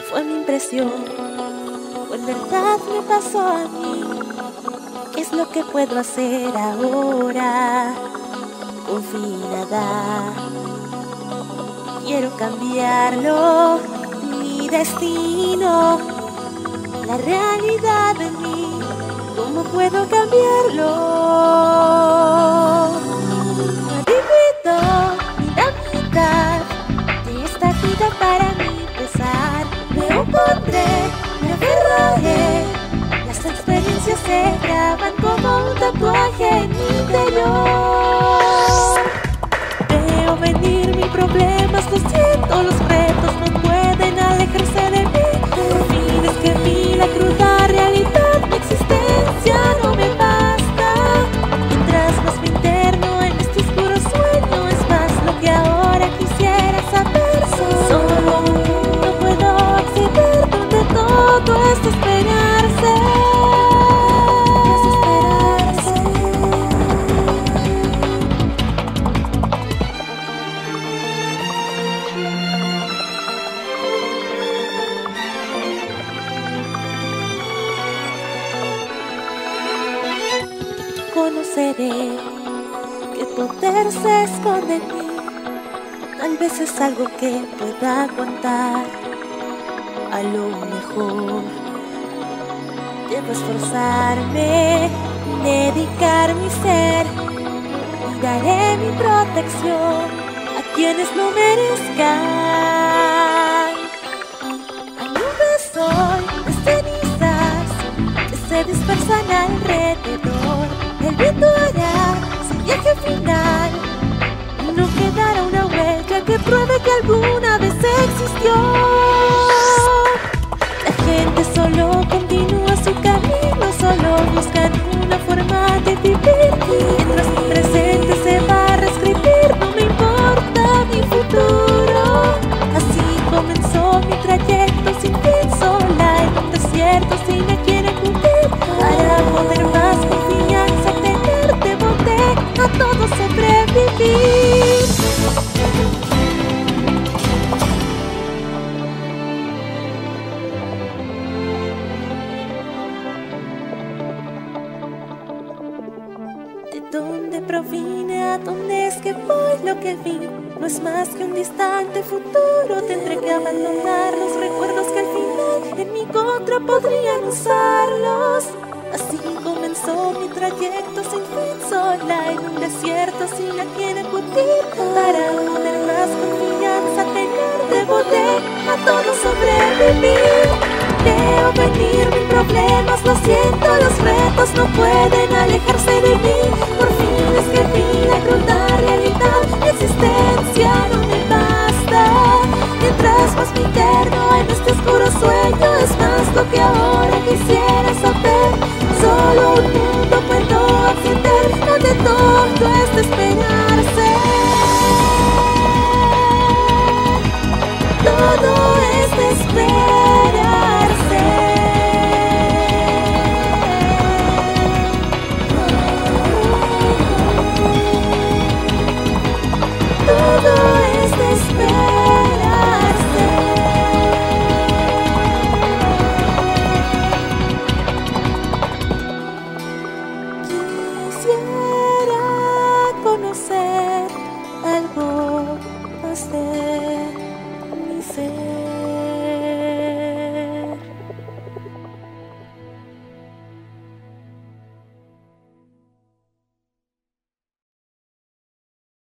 fue mi impresión, o en verdad me pasó a mí. ¿Qué es lo que puedo hacer ahora? Por fin nada. Quiero cambiarlo, mi destino, la realidad de mí. ¿Cómo puedo cambiarlo? Divido la mitad de esta vida para mi pesar. Me opondré, me aferraré. Las experiencias se graban como un tatuaje en mi interior. Veo venir mis problemas, lo siento, los retos no pueden alejarse de mí. Por fin escribí la cruda realidad, mi existencia no me basta. Mientras más me interno en este oscuro sueño, es más lo que ahora quisiera saber. Solo no puedo acceder donde todo es esperarse. Conoceré qué poder se esconde en mí. Tal vez es algo que pueda aguantar. A lo mejor debo esforzarme, dedicar mi ser y daré mi protección a quienes lo merezcan. Hay nubes hoy de cenizas que se dispersan alrededor. El viento hará su viaje final. No quedará una huella que pruebe que alguna vez existió. La gente solo continúa su camino, solo buscan una forma de vivir. Mientras mi presente se va a reescribir, no me importa mi futuro. Así comenzó mi trayecto sin fin, sola en un desierto sin a quien acudir. Para poder más confianza tener, devoté a todo sobrevivir. ¿De dónde proviene? ¿A dónde es que voy? Lo que vi no es más que un distante futuro. Tendré que abandonar los recuerdos que al final en mi contra podrían usarlos. Así comenzó mi trayecto sin fin, sola en un desierto sin a quien acudir. Para poder más confianza tener, devoté a todo sobrevivir. Veo venir mis problemas, lo siento, los retos no pueden alejarse de mí. Por fin escribí la cruda realidad, mi existencia no me basta. Mientras más me interno en este oscuro sueño, es más lo que ahora quisiera saber. Solo un mundo puedo acceder, donde todo es de esperarse. Todo es de esperarse.